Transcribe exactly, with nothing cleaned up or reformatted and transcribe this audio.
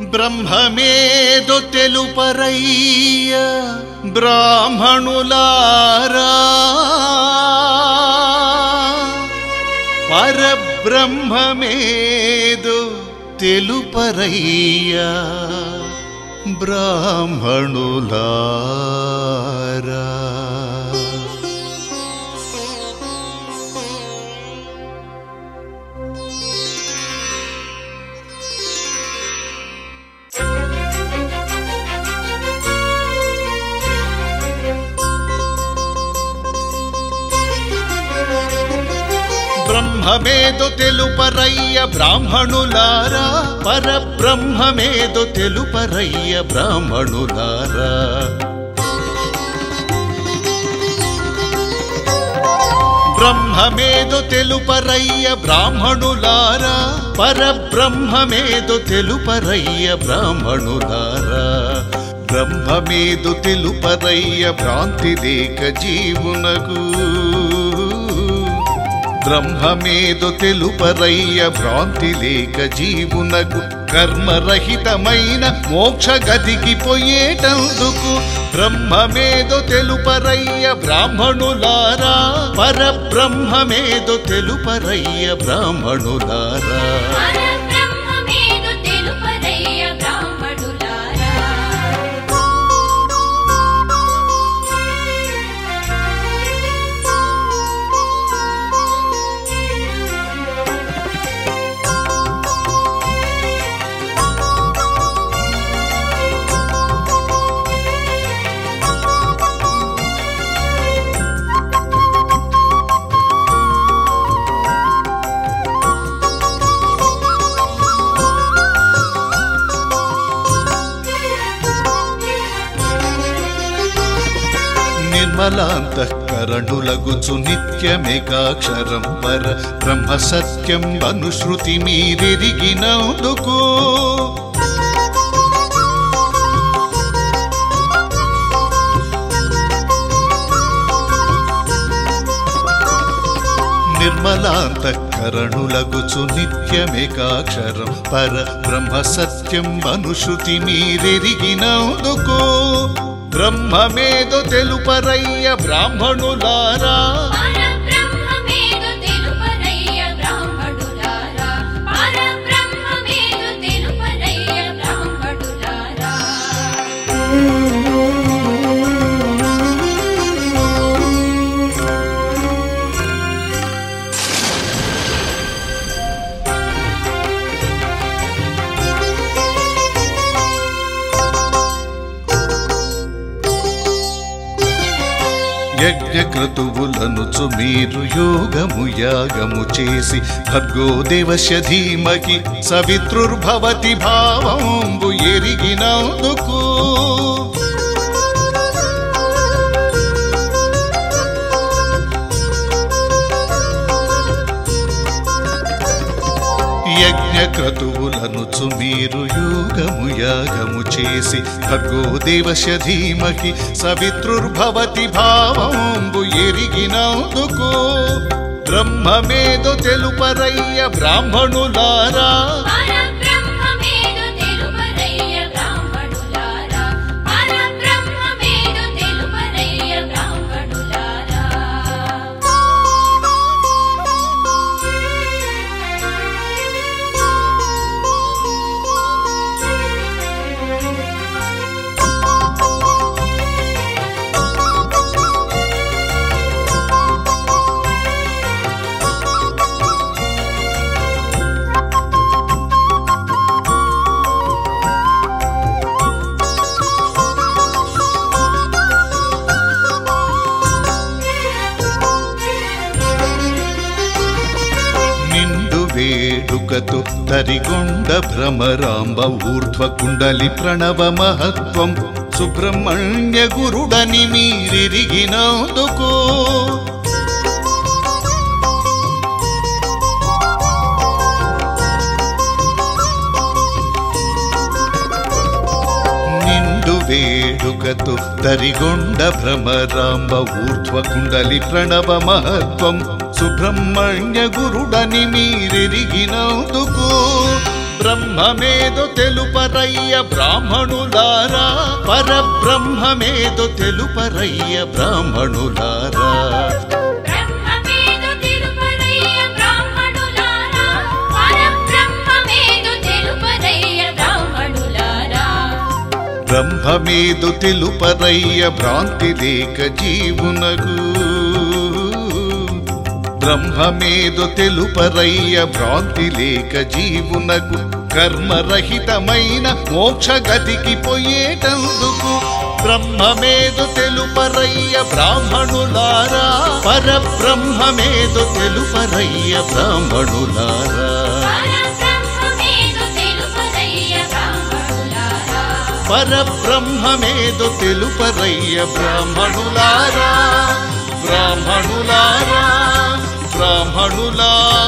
బ్రహ్మమేదో తెలుపరయ్య బ్రాహ్మణులారా, పరబ్రహ్మమేదో తెలుపరయ్య బ్రాహ్మణులారా. బ్రహ్మమేదో తెలుపరయ్య బ్రాహ్మణులారా, పరబ్రహ్మమేదో తెలుపరయ్య బ్రాహ్మణులారా. బ్రహ్మమేదో తెలుపరయ్య బ్రాహ్మణులారా, పరబ్రహ్మమేదో తెలుపరయ్య బ్రాహ్మణులారా. బ్రహ్మమేదో తెలుపరయ్య భ్రాంతి లేక జీవునకు, బ్రహ్మమేదో తెలుపరయ్య భ్రాంతి లేక జీవునకు. కర్మరహితమైన మోక్ష గతికి పోయేటందుకు బ్రహ్మమేదో తెలుపరయ్య బ్రాహ్మణులారా, పరబ్రహ్మమేదో తెలుపరయ్య బ్రాహ్మణులారా. నిర్మలాంతఃకరణులగుచు నిత్యమేకాక్షరం పర బ్రహ్మ సత్యం అనుశ్రుతి మీరెరిగినందుకు, నిర్మలాంతఃకరణులగుచు నిత్యమేకాక్షరం పర బ్రహ్మ సత్యం అనుశ్రుతి మీరెరిగినందుకు. బ్రహ్మమేదో తెలుపరయ్య బ్రాహ్మణులారా, యజ్ఞక్రతువులనుచు మీరు యోగము యాగము చేసి భర్గో దేవస్య ధీమకి సవితృర్భవతి భావంబు ఎరిగినందుకు. యజ్ఞక్రతువులనుచు మీరు యోగము యాగము చేసి భర్గో దేవస్య ధీమకి సవితృర్భవతి భావంబు ఎరిగినందుకు. బ్రహ్మమేదో తెలుపరయ్య బ్రాహ్మణులారా, వేడుకతో తరిగొండ భ్రమరాంబ ఊర్ధ్వ కుండలి ప్రణవ మహత్వం సుబ్రహ్మణ్య గురుడని మీరెరిగినందుకు. నిండు వేడుకతో తరిగొండ భ్రమరాంబ ఊర్ధ్వ కుండలి ప్రణవ మహత్వం సుబ్రహ్మణ్య గురుడని మీరెరిగినందుకు. పరబ్రహ్మమేదో తెలుపరయ్య బ్రాహ్మణులారా, పరబ్రహ్మమేదో తెలుపరయ్య బ్రాహ్మణులారా. బ్రహ్మమేదు తెలుపరయ్య భ్రాంతి లేక జీవునకు, బ్రహ్మమేదు తెలుపరయ్య భ్రాంతి లేక జీవునకు, కర్మరహితమైన మోక్షగతికి పోయేటందుకు. బ్రహ్మమేదు తెలుపరయ్య బ్రాహ్మణులారా, పరబ్రహ్మమేదు తెలుపరయ్య బ్రాహ్మణులారా. పరబ్రహ్మమేదో తెలుపరయ్య బ్రాహ్మణులారా, బ్రాహ్మణులారా, బ్రాహ్మణులారా.